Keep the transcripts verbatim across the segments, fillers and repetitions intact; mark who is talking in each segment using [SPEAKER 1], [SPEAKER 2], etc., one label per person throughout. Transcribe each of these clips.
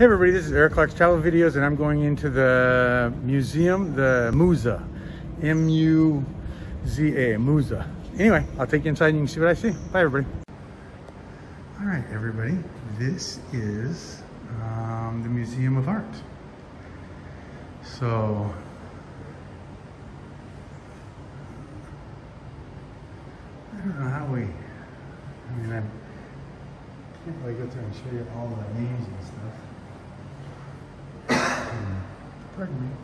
[SPEAKER 1] Hey everybody, this is Eric Clark's Travel Videos, and I'm going into the museum, the MUΖA, M U Z A, MUZA. Anyway, I'll take you inside and you can see what I see. Bye everybody. All right everybody, this is um, the Museum of Art. So, I don't know how we, I mean, I can't really go through and show you all the names and stuff. Pardon me.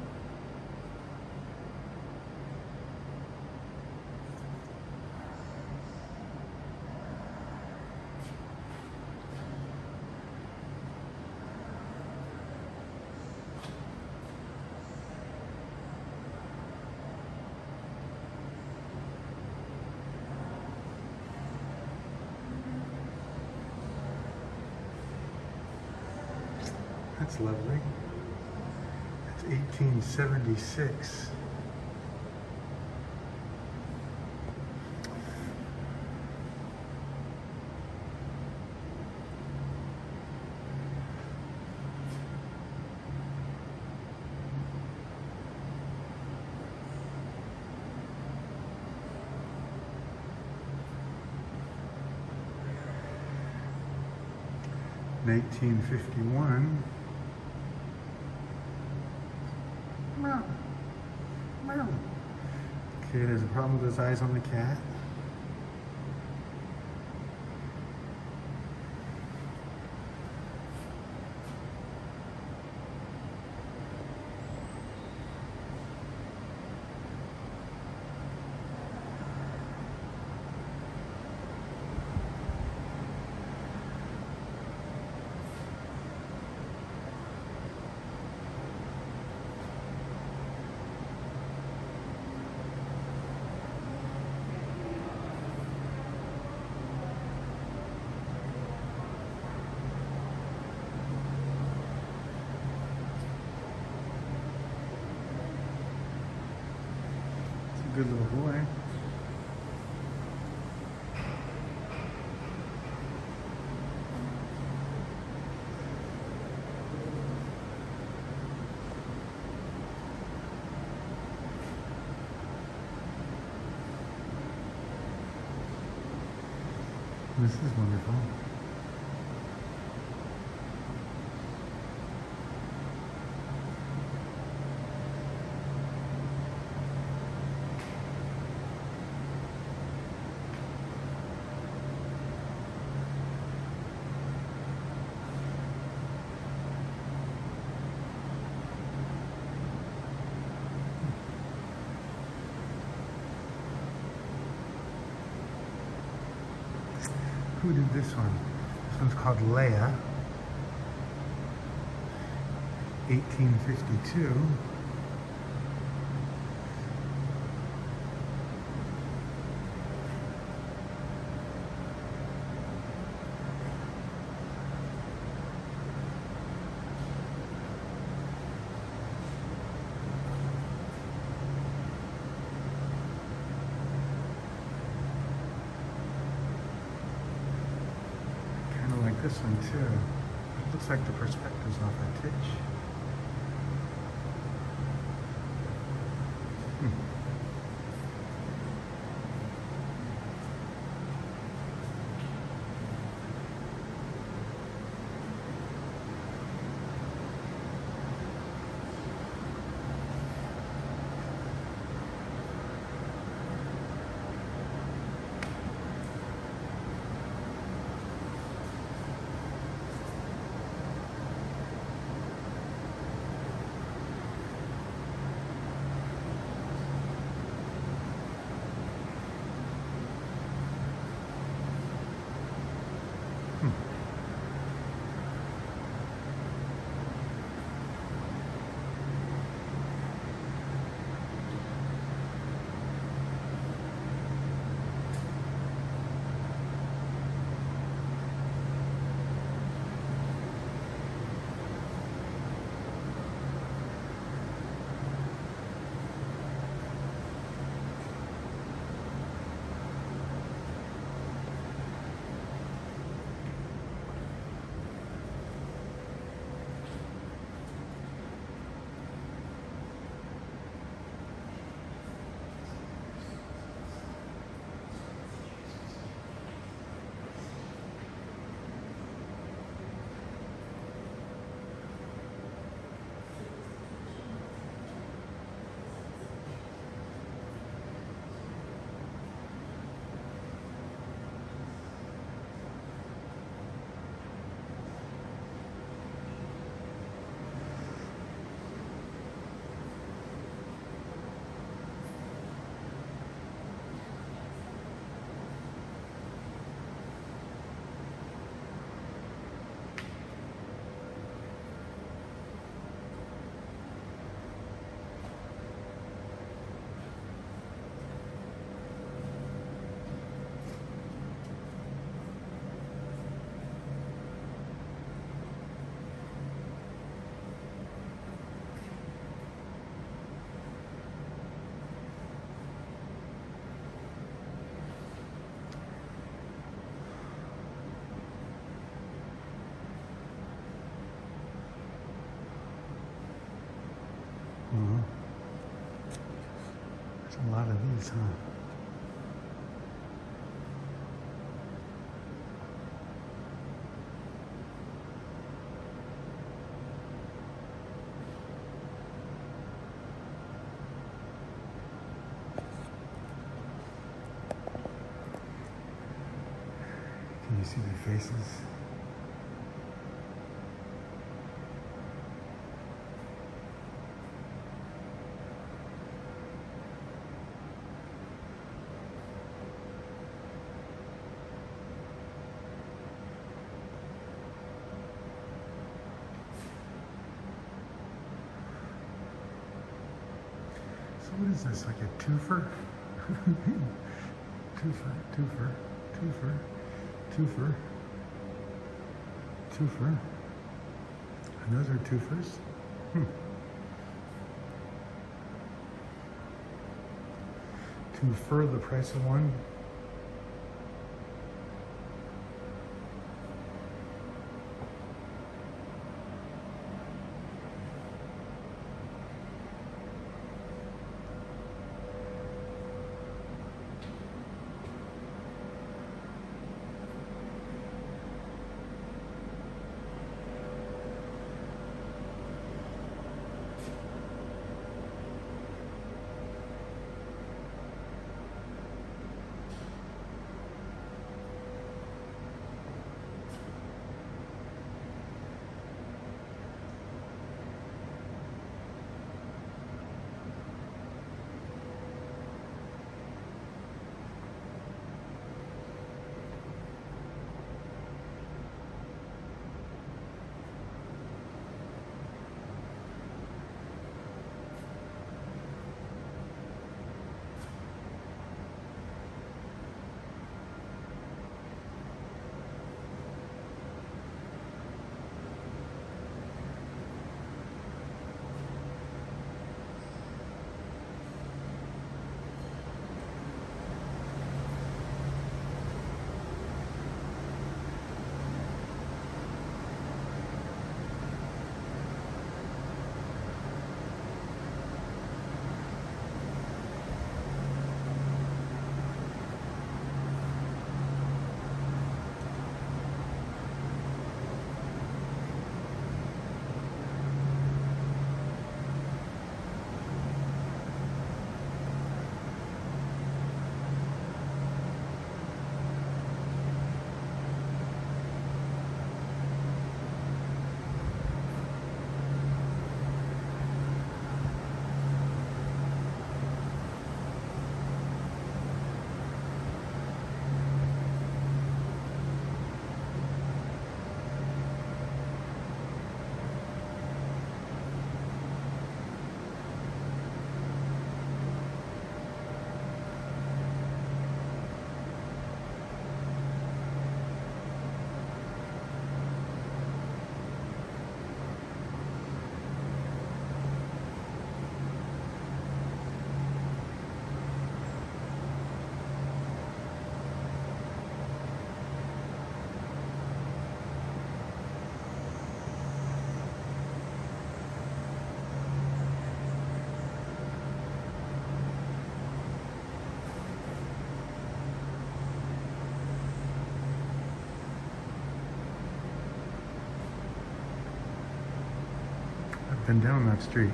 [SPEAKER 1] That's lovely. That's eighteen seventy-six. nineteen fifty-one. Okay, there's a problem with his eyes on the cat. Good little boy. This is wonderful. Who did this one? This one's called Leia, eighteen fifty-two. This one too. It looks like the perspective's off a titch. Hmm. lot of these, huh? Can you see their faces? So what is this, like a twofer? twofer, twofer, twofer. Twofer, twofer, and those are twofers. Hmm. Twofer, the price of one. Been down that street.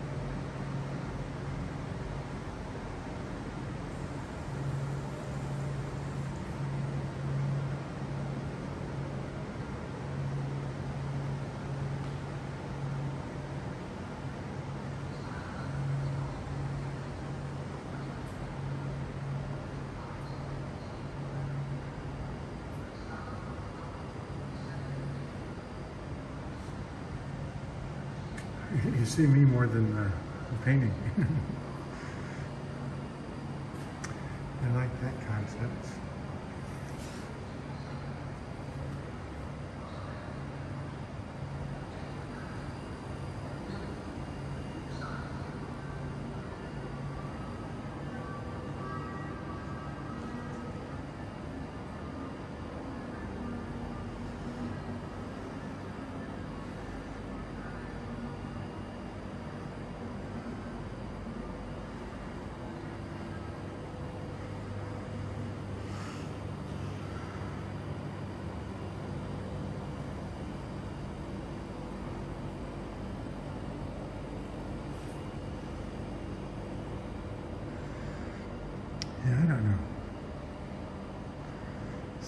[SPEAKER 1] You see me more than the, the painting. I like that concept.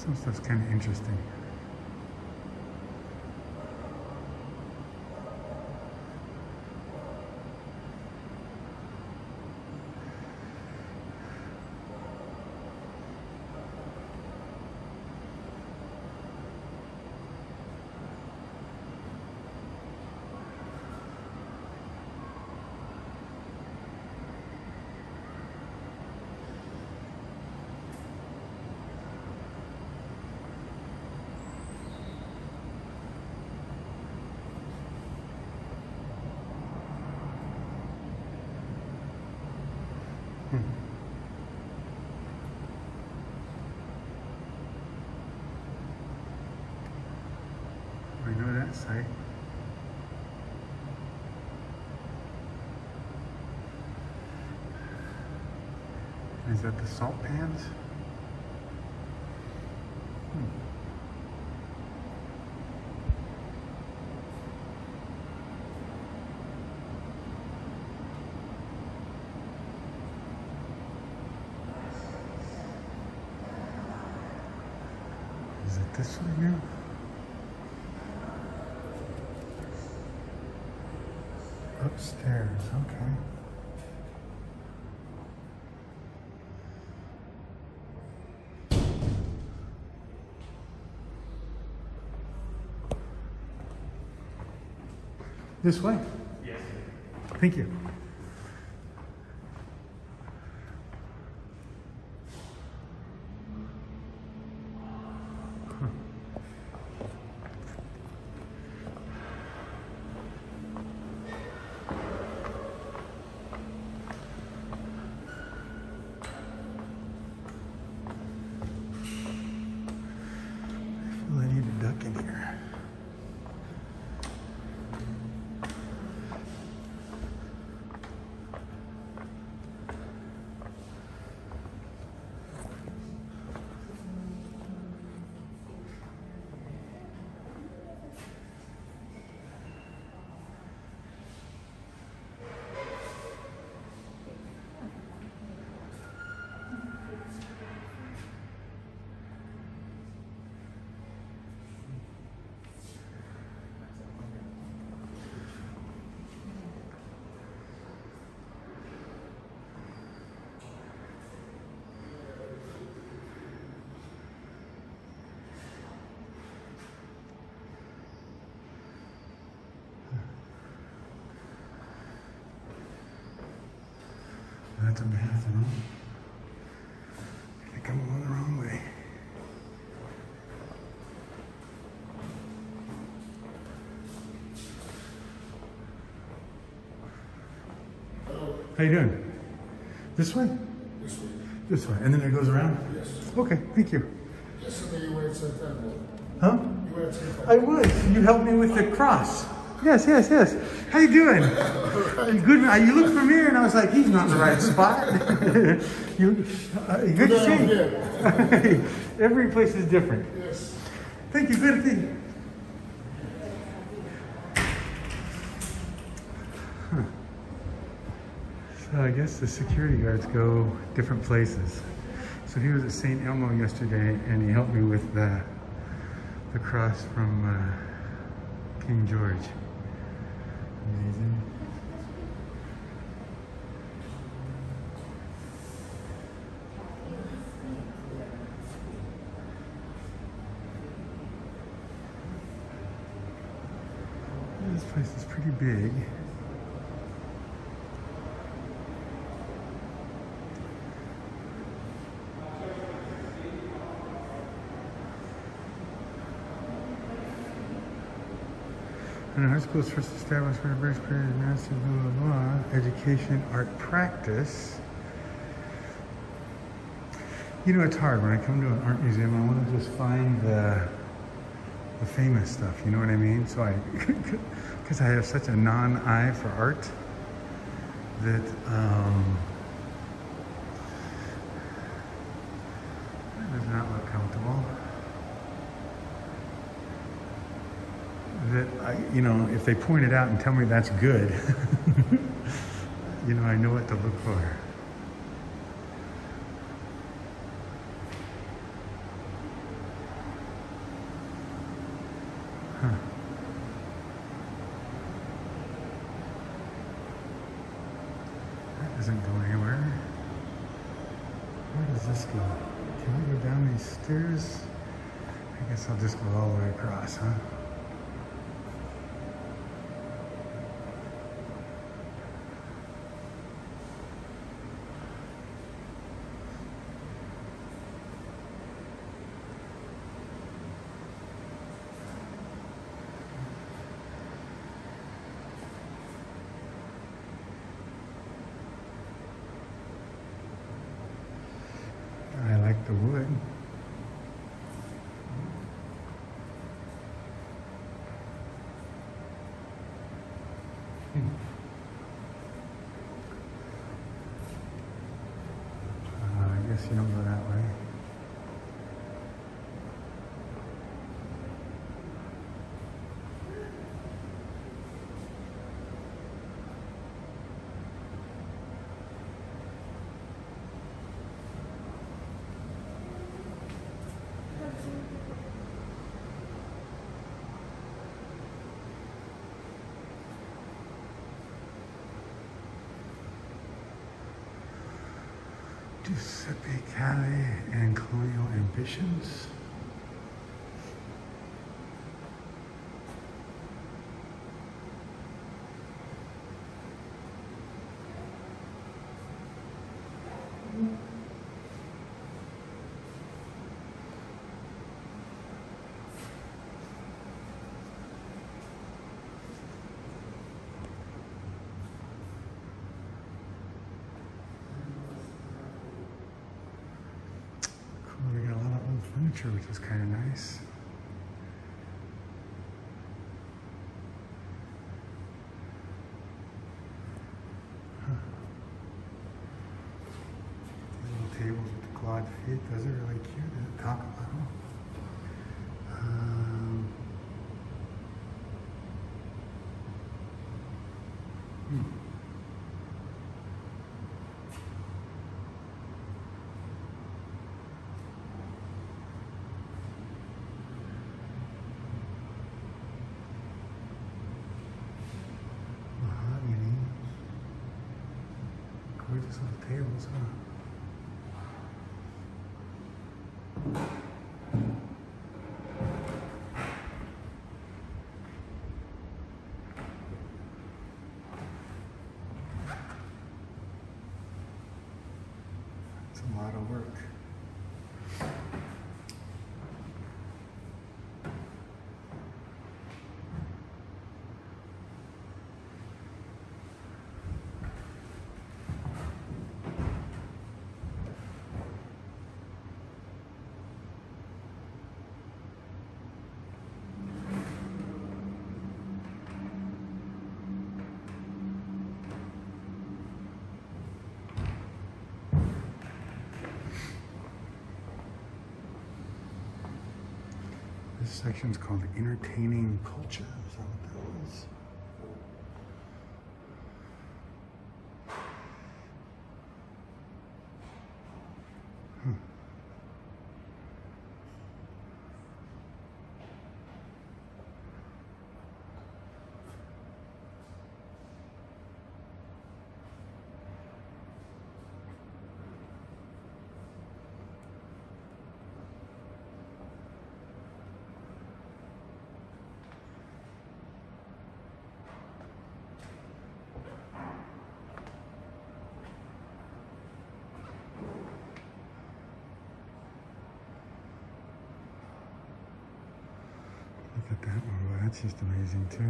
[SPEAKER 1] Some stuff's kind of interesting. I know that site. Is that the salt pans? Hmm. Is it this one here? Upstairs, okay. This way? Yes. Thank you. I need a duck in here. That's a bathroom. I think I'm going the wrong way.
[SPEAKER 2] Hello.
[SPEAKER 1] How you doing? This way?
[SPEAKER 2] This way.
[SPEAKER 1] This way. And then it goes around?
[SPEAKER 2] Yes.
[SPEAKER 1] Okay, thank you.
[SPEAKER 2] Yesterday you were at Saint Elmo.
[SPEAKER 1] Huh?
[SPEAKER 2] You were at Saint Elmo.
[SPEAKER 1] I was. You helped me with the cross. Yes, yes, yes. How you doing? Good. You look familiar, and I was like, he's not in the right spot. you, uh, good to see you. Every place is different.
[SPEAKER 2] Yes.
[SPEAKER 1] Thank you. Good to see you. Huh. So I guess the security guards go different places. So he was at Saint Elmo yesterday, and he helped me with the the cross from uh, King George. Amazing. This place is pretty big. And high school was first established for the British period of master blah, blah, blah, education, art practice. You know, it's hard when I come to an art museum. I want to just find the the famous stuff. You know what I mean? So I, because I have such a non-eye for art that um, that does not look comfortable. That I, you know, if they point it out and tell me that's good, you know, I know what to look for. Huh. That doesn't go anywhere. Where does this go? Can we go down these stairs? I guess I'll just go all the way across, huh? I like the wood. Hmm. Uh, I guess you don't go that way. Giuseppe Calle and Colonial Ambitions. We got a lot of old furniture, which is kind of nice. Huh. These little tables with the clawed feet, those are really cute to talk about. Um, hmm. Gorgeous little tables, huh? It's a lot of work. This section's called Entertaining Culture. Is that what that was? Hmm. Look at that one. Well, that's just amazing too.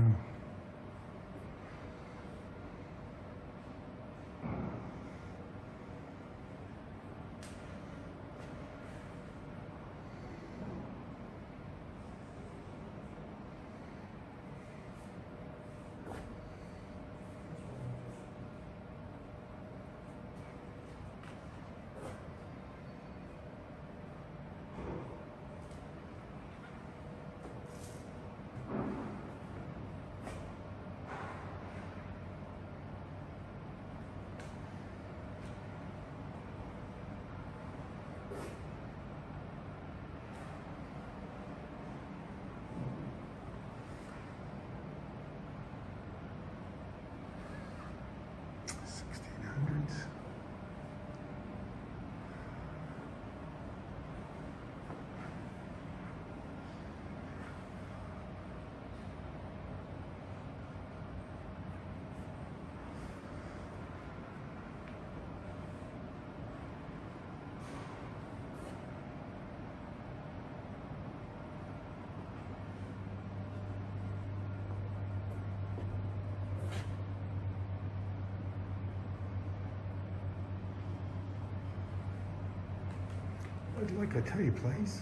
[SPEAKER 1] But like I tell you, place.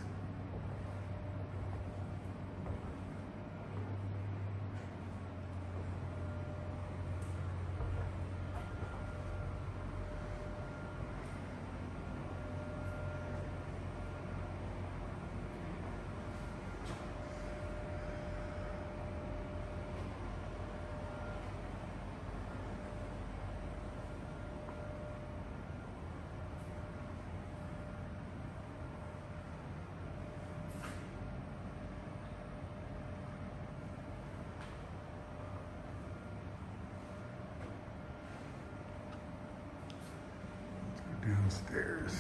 [SPEAKER 1] Downstairs.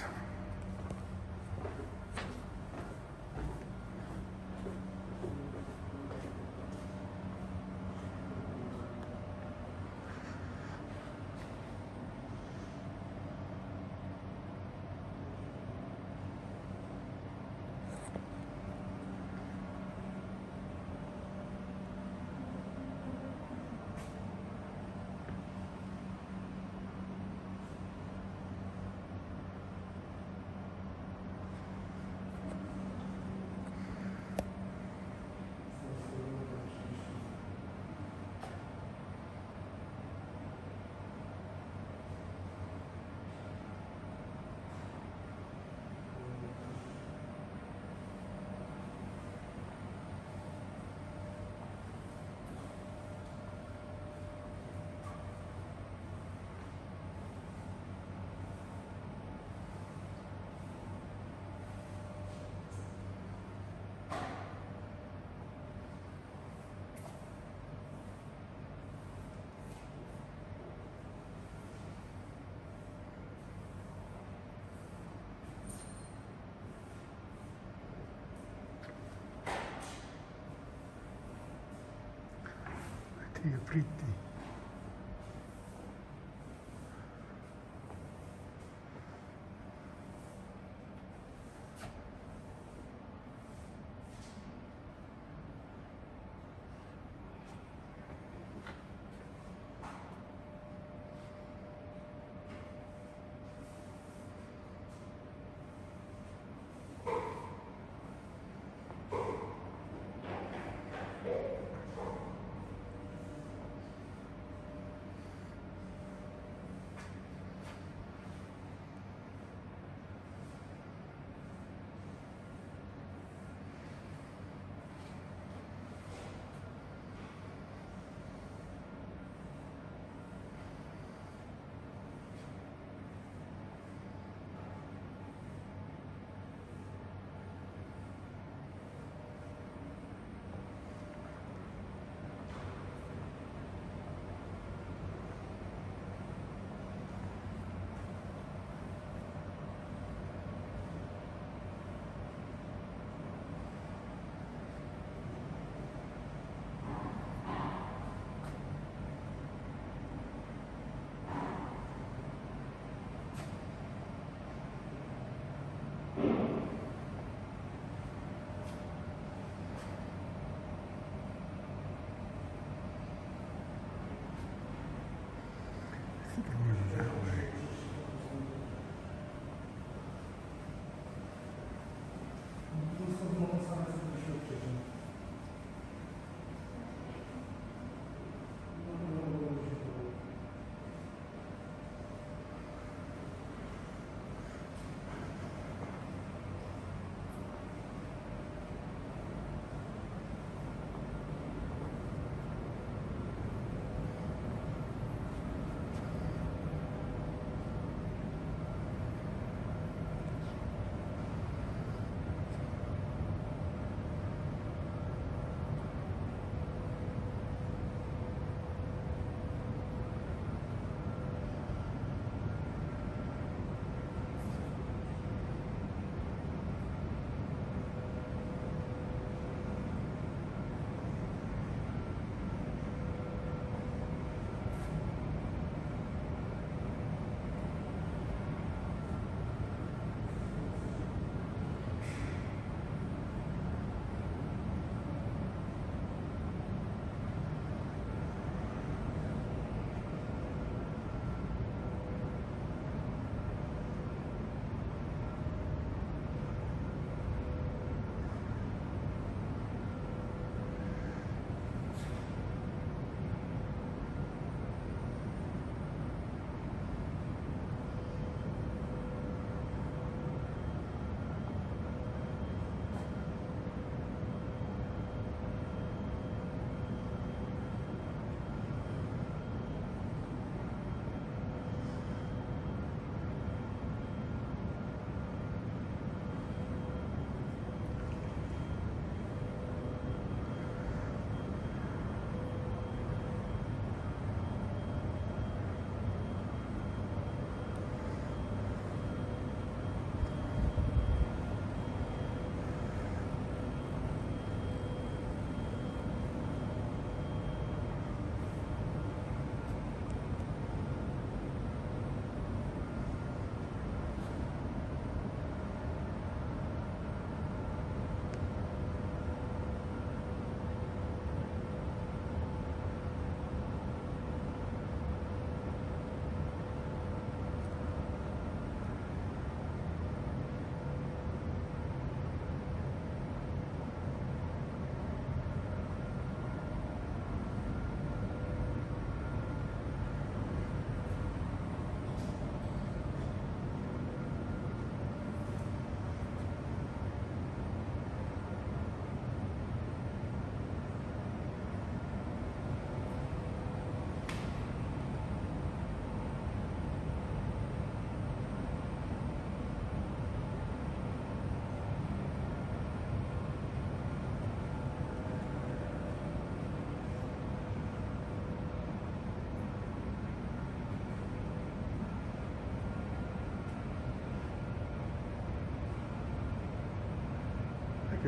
[SPEAKER 1] Tia fritti.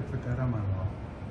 [SPEAKER 1] could put that on my wall.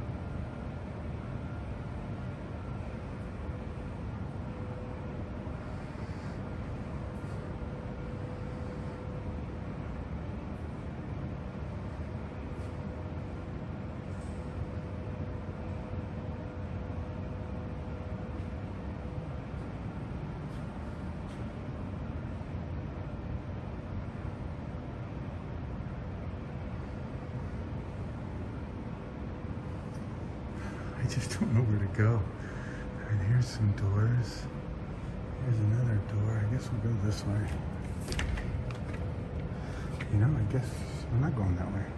[SPEAKER 1] I just don't know where to go. All right, here's some doors. Here's another door. I guess we'll go this way. You know, I guess I'm not going that way.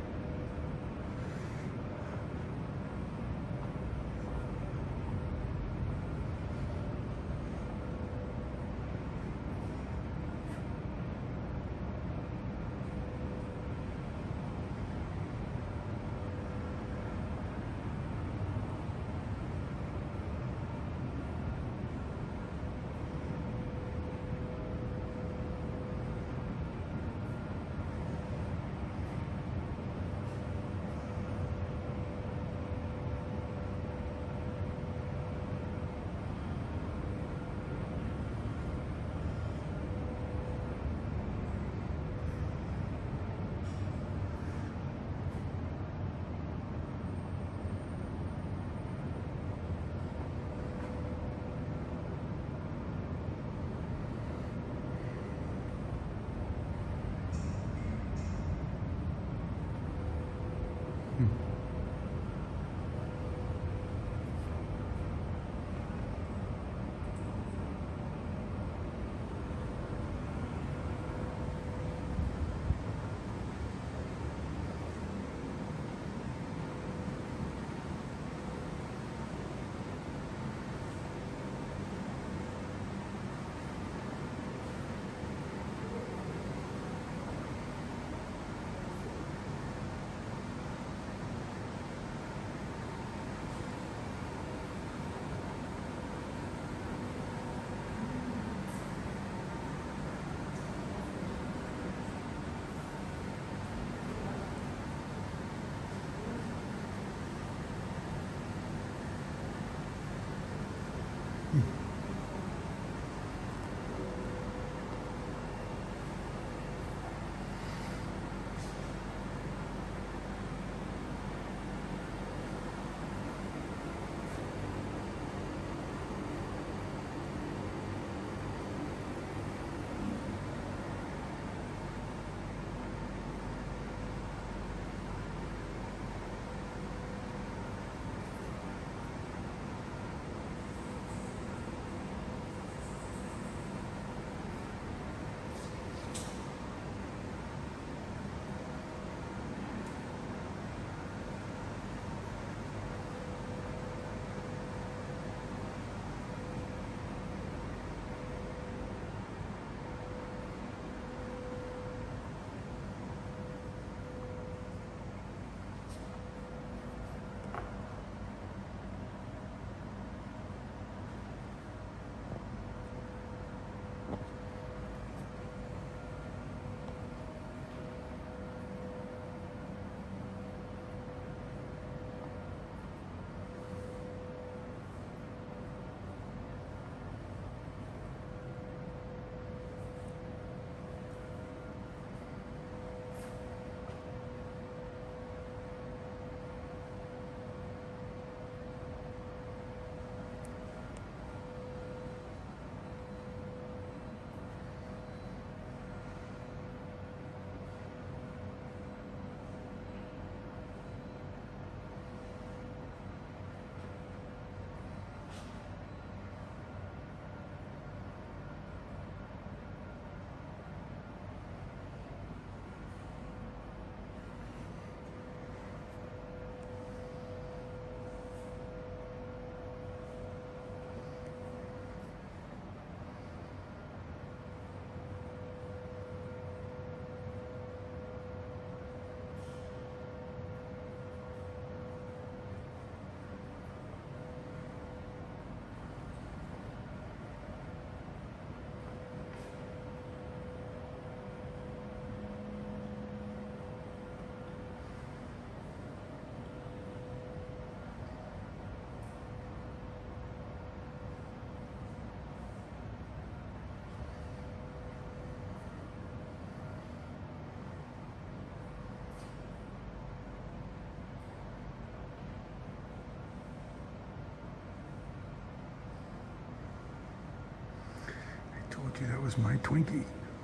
[SPEAKER 1] told you that was my Twinkie.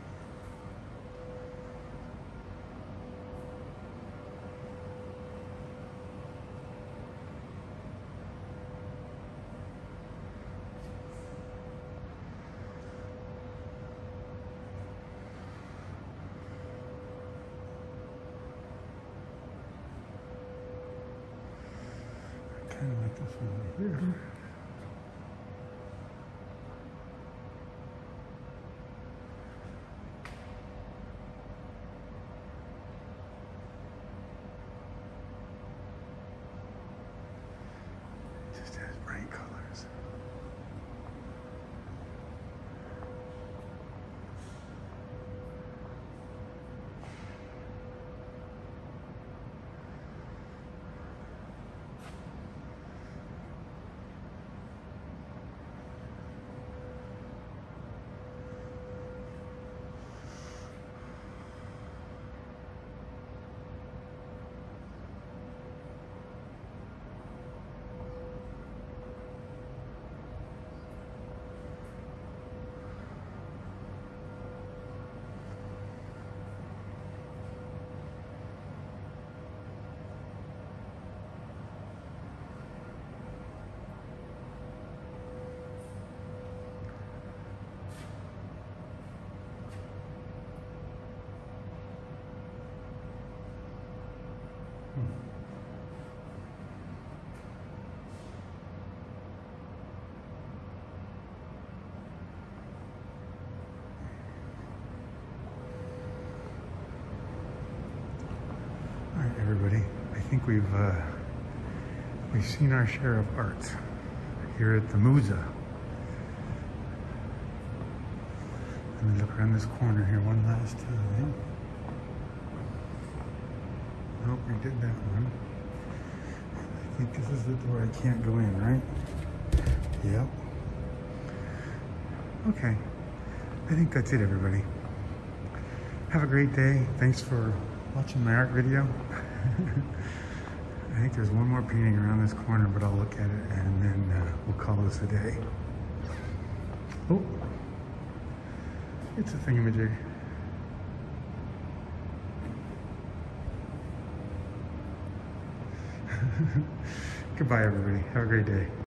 [SPEAKER 1] Kind of like this one over here. Just has bright colors. All right, everybody. I think we've uh, we've seen our share of art here at the MUΖA. Let me look around this corner here one last time. Nope, we did that one. I think this is the door I can't go in, right? Yep. Okay. I think that's it, everybody. Have a great day. Thanks for watching my art video. I think there's one more painting around this corner, but I'll look at it and then uh, we'll call this a day. Oh, it's a thingamajig. Goodbye, everybody. Have a great day.